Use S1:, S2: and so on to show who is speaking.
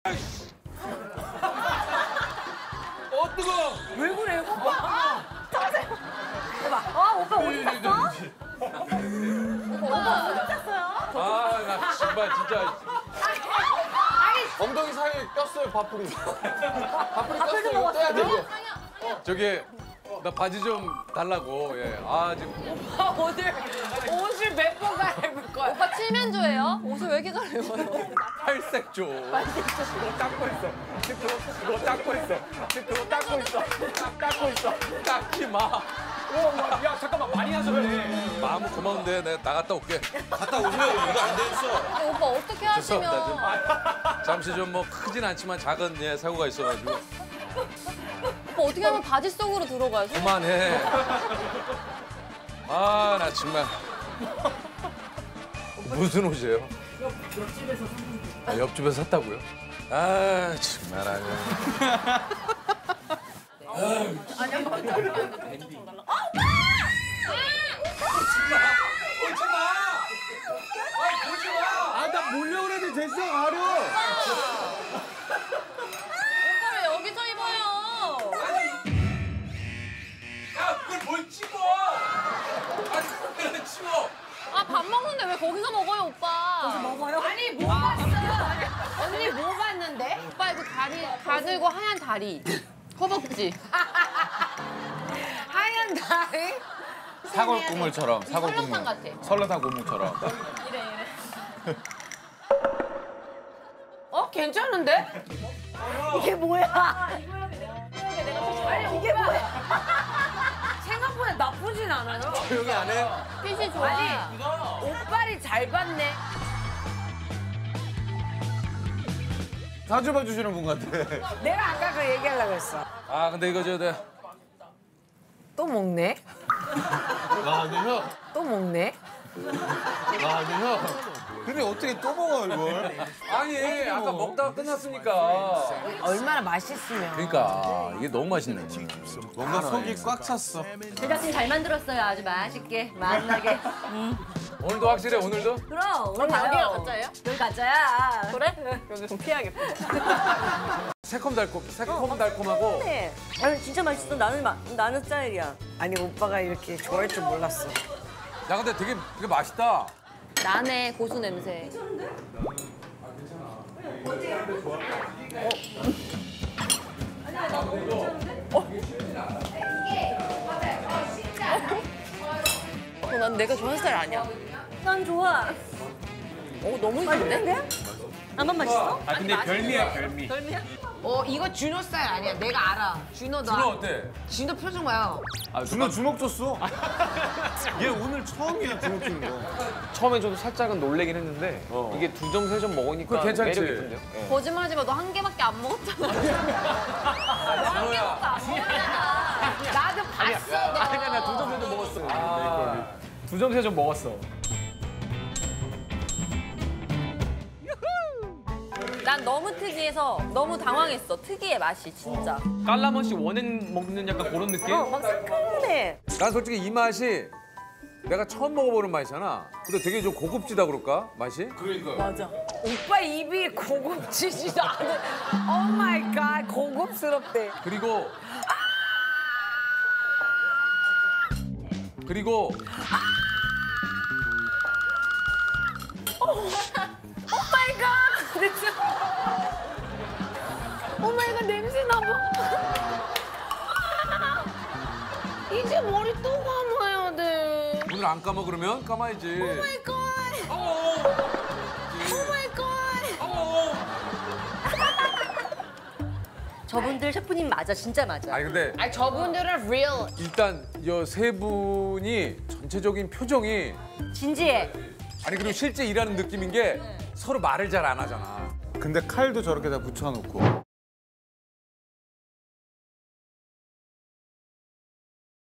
S1: 뜨거!
S2: 왜 그래, 오빠? 자세요. 오빠, 오빠 어디 갔어? 오빠 어디 갔어요?
S1: 나 정말 진짜. 엉덩이 사이에 꼈어요, 밥풀이. 밥풀이 꼈어요. 이거 떼야 돼, 이거. 저기, 나 바지 좀 달라고. 예. 지금.
S2: 오빠 오늘 옷을 몇 번 갈아입을 거야?
S3: 오빠 칠면조예요? 옷을 왜 이렇게 갈아입어요?
S1: 탈색조.
S4: 그거 닦고 있어. 그거 닦고 있어. 그거 닦고 있어. 닦고 있어.
S1: 닦지 마.
S4: 야, 잠깐만. 많이 하셨네.
S1: 마음은 고마운데 내가 나갔다 올게.
S5: 갔다 오세요. 이거 안 됐어.
S3: 근데 오빠 어떻게 하시면
S1: 죄송합니다. 잠시 좀 뭐 크진 않지만 작은 사고가 있어가지고.
S3: 오빠 어떻게 하면 바지 속으로 들어가요?
S1: 그만해. 나 정말. 무슨 옷이에요? 옆집에서 샀는데. 옆집에서 샀다고요? 정말 아니야.
S4: 나 몰려고 그래도 됐어, 가려.
S3: 오빠 왜 여기서 입어요?
S1: 야, 그걸 뭘 찍어? 그걸 찍어.
S3: 밥 먹는데 왜 거기서 먹어요, 오빠? 거기서 먹어요?
S2: 아니, 뭐 봤어? 언니 뭐 봤는데?
S3: 오빠 이거 다리, 가늘고 하얀 다리. 허벅지.
S2: 하얀 다리?
S5: 사골 국물처럼. 사골
S3: 설렁탕
S5: 국물.
S3: 같아.
S5: 설렁탕 국물처럼.
S2: 괜찮은데? 이게 뭐야? 아니, 이게 뭐야? 생각보다 나쁘진 않아요.
S1: 조용히 안 해?
S3: 핏이 좋아.
S2: 아니, 옷빨이 잘 봤네.
S5: 사주 봐주시는 분 같아.
S2: 내가 아까 그 얘기하려고 했어.
S1: 근데 이거
S2: 또 먹네?
S5: 근데 형.
S2: 또 먹네?
S5: 근데 형. 근데 어떻게 또 먹어, 이걸?
S1: 아니, 아까 먹다가 끝났으니까.
S2: 얼마나 맛있으면.
S1: 그러니까 이게 너무 맛있네.
S5: 뭔가 속이 꽉 찼어.
S3: 제작진 잘 만들었어요. 아주 맛있게, 맛나게.
S1: 오늘도 확실해, 오늘도?
S3: 그럼 여기가 가짜예요?
S2: 여기 가자야.
S3: 그래? 여기 좀 피해야겠다.
S1: 새콤달콤하고.
S6: 네. 아니 진짜 맛있어. 나는 스타일이야.
S2: 아니, 오빠가 이렇게 좋아할 줄 몰랐어.
S1: 야, 근데 되게 맛있다.
S3: 나네, 고수 냄새. 난 내가 좋아하는 스타일 아니야.
S6: 난 좋아.
S3: 너무 맛있는데?
S6: 나만 맛있어?
S4: 근데 별미야, 별미.
S2: 이거 준호 스타일 아니야. 내가 알아. 준호
S1: 준호 어때?
S2: 준호 표정 봐요.
S5: 준호 주먹 줬어. 얘 오늘 처음이야, 주먹 주는 거.
S4: 처음에 저도 살짝은 놀래긴 했는데 이게 2점, 3점 먹으니까
S1: 그거 괜찮지?
S4: 매력 있던데요? 예.
S3: 거짓말하지 마. 너 한 개밖에 안 먹었잖아. 너 한 개밖에 안 먹었잖아.
S2: 나도 봤어. 너.
S4: 아니야, 나 2점, 3점 먹었어. 2점, 3점 먹었어.
S3: 난 너무 특이해서 너무 당황했어. 특이해, 맛이 진짜.
S4: 깔라맛이 원액 먹는 약간 그런 느낌?
S6: 막 상큼해.
S1: 난 솔직히 이 맛이 내가 처음 먹어보는 맛이잖아. 근데 되게 좀 고급지다 그럴까? 맛이?
S6: 맞아.
S2: 오빠 입이 고급지지도 않은. 오 마이 갓, 고급스럽대.
S1: 그리고
S2: 오 마이 갓. 오 마이 갓, 냄새 나봐. 이제 머리 또 감아야 돼.
S1: 오늘 안 감아 그러면 감아야지.
S2: 오 마이 갓. 오 마이 갓.
S6: 저분들 셰프님 맞아. 진짜 맞아.
S1: 아니 근데
S2: 아니, 저분들은 real.
S1: 일단 이 세 분이 전체적인 표정이
S6: 진지해.
S1: 아니 그리고 실제 일하는 느낌인 게 서로 말을 잘 안 하잖아.
S5: 근데 칼도 저렇게 다 붙여놓고.